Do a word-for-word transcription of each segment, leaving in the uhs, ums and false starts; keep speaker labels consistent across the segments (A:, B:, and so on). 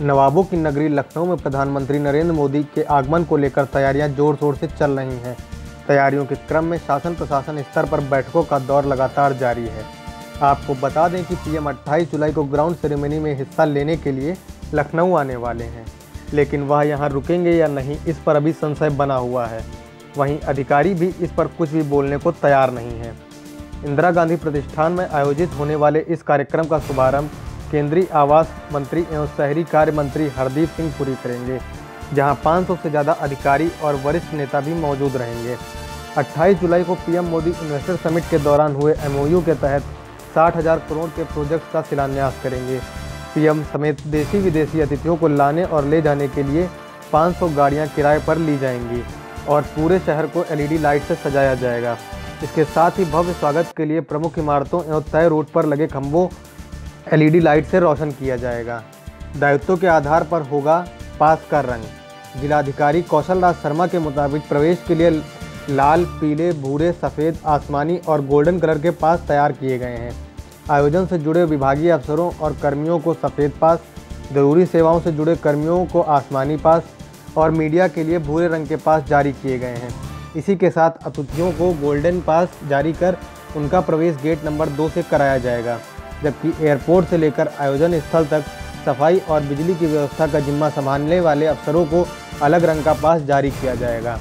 A: नवाबों की नगरी लखनऊ में प्रधानमंत्री नरेंद्र मोदी के आगमन को लेकर तैयारियां जोर शोर से चल रही हैं। तैयारियों के क्रम में शासन प्रशासन स्तर पर बैठकों का दौर लगातार जारी है। आपको बता दें कि पीएम अट्ठाईस जुलाई को ग्राउंड सेरेमनी में हिस्सा लेने के लिए लखनऊ आने वाले हैं, लेकिन वह यहां रुकेंगे या नहीं, इस पर अभी संशय बना हुआ है। वहीं अधिकारी भी इस पर कुछ भी बोलने को तैयार नहीं है। इंदिरा गांधी प्रतिष्ठान में आयोजित होने वाले इस कार्यक्रम का शुभारंभ केंद्रीय आवास मंत्री एवं शहरी कार्य मंत्री हरदीप सिंह पुरी करेंगे, जहां पाँच सौ से ज़्यादा अधिकारी और वरिष्ठ नेता भी मौजूद रहेंगे। अट्ठाईस जुलाई को पीएम मोदी इन्वेस्टर समिट के दौरान हुए एमओयू के तहत साठ हज़ार करोड़ के प्रोजेक्ट का शिलान्यास करेंगे। पीएम समेत देशी विदेशी अतिथियों को लाने और ले जाने के लिए पाँच सौ गाड़ियां किराए पर ली जाएंगी और पूरे शहर को एलईडी लाइट से सजाया जाएगा। इसके साथ ही भव्य स्वागत के लिए प्रमुख इमारतों एवं तय रूट पर लगे खंभों एलईडी लाइट से रोशन किया जाएगा। दायित्वों के आधार पर होगा पास का रंग। जिलाधिकारी कौशल राज शर्मा के मुताबिक प्रवेश के लिए लाल, पीले, भूरे, सफ़ेद, आसमानी और गोल्डन कलर के पास तैयार किए गए हैं। आयोजन से जुड़े विभागीय अफसरों और कर्मियों को सफ़ेद पास, ज़रूरी सेवाओं से जुड़े कर्मियों को आसमानी पास और मीडिया के लिए भूरे रंग के पास जारी किए गए हैं। इसी के साथ अतिथियों को गोल्डन पास जारी कर उनका प्रवेश गेट नंबर दो से कराया जाएगा, जबकि एयरपोर्ट से लेकर आयोजन स्थल तक सफाई और बिजली की व्यवस्था का जिम्मा संभालने वाले अफसरों को अलग रंग का पास जारी किया जाएगा।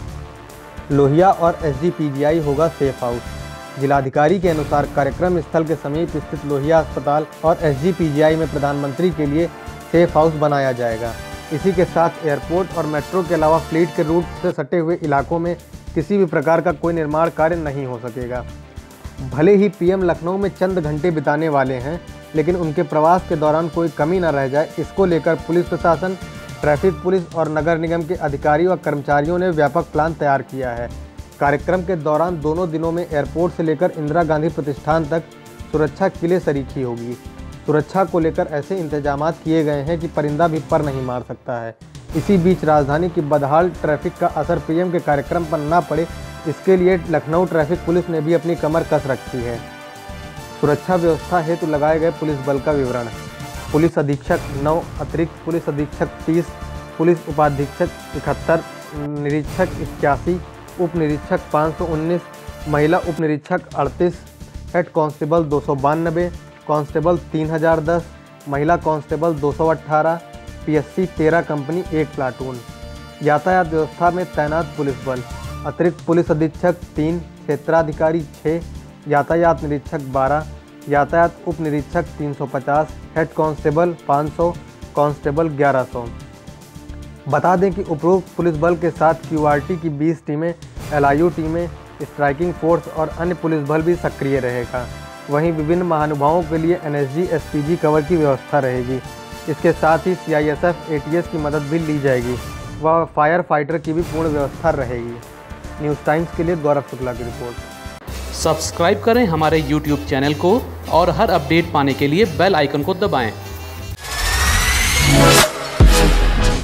A: लोहिया और एसजीपीजीआई होगा सेफ हाउस। जिलाधिकारी के अनुसार कार्यक्रम स्थल के समीप स्थित लोहिया अस्पताल और एसजीपीजीआई में प्रधानमंत्री के लिए सेफ हाउस बनाया जाएगा। इसी के साथ एयरपोर्ट और मेट्रो के अलावा फ्लीट के रूट से सटे हुए इलाकों में किसी भी प्रकार का कोई निर्माण कार्य नहीं हो सकेगा। भले ही पीएम लखनऊ में चंद घंटे बिताने वाले हैं, लेकिन उनके प्रवास के दौरान कोई कमी न रह जाए, इसको लेकर पुलिस प्रशासन, ट्रैफिक पुलिस और नगर निगम के अधिकारी व कर्मचारियों ने व्यापक प्लान तैयार किया है। कार्यक्रम के दौरान दोनों दिनों में एयरपोर्ट से लेकर इंदिरा गांधी प्रतिष्ठान तक सुरक्षा किले सरीखी होगी। सुरक्षा को लेकर ऐसे इंतजाम किए गए हैं कि परिंदा भी पर नहीं मार सकता है। इसी बीच राजधानी की बदहाल ट्रैफिक का असर पीएम के कार्यक्रम पर न पड़े, इसके लिए लखनऊ ट्रैफिक पुलिस ने भी अपनी कमर कस रखी है। सुरक्षा व्यवस्था हेतु लगाए गए पुलिस बल का विवरण। पुलिस अधीक्षक नौ, अतिरिक्त पुलिस अधीक्षक तीस, पुलिस उपाधीक्षक इकहत्तर, निरीक्षक इक्यासी, उप निरीक्षक पाँच सौ उन्नीस, महिला उप निरीक्षक अड़तीस, हेड कांस्टेबल दो सौ बानबे, कांस्टेबल तीन हज़ार दस, महिला कांस्टेबल दो सौ अट्ठारह, पीएससी तेरह कंपनी एक प्लाटून। यातायात व्यवस्था में तैनात पुलिस बल। अतिरिक्त पुलिस अधीक्षक तीन, क्षेत्राधिकारी छः, यातायात निरीक्षक बारह, यातायात उप निरीक्षक तीन सौ पचास, हेड कांस्टेबल पाँच सौ, कांस्टेबल ग्यारह सौ। बता दें कि उपरोक्त पुलिस बल के साथ क्यूआरटी की बीस टीमें, एलआईयू टीमें, स्ट्राइकिंग फोर्स और अन्य पुलिस बल भी सक्रिय रहेगा। वहीं विभिन्न महानुभावों के लिए एनएसजी, एसपीजी कवर की व्यवस्था रहेगी। इसके साथ ही सीआईएसएफ, एटीएस की मदद भी ली जाएगी व फायर फाइटर की भी पूर्ण व्यवस्था रहेगी। न्यूज़ टाइम्स के लिए गौरव शुक्ला की रिपोर्ट।
B: सब्सक्राइब करें हमारे यूट्यूब चैनल को और हर अपडेट पाने के लिए बेल आइकन को दबाएं।